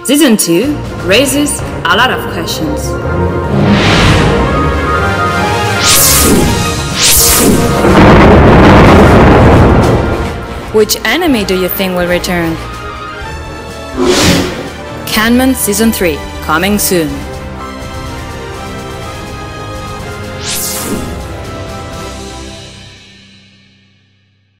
Season 2 raises a lot of questions. Which anime do you think will return? Canman Season 3, coming soon.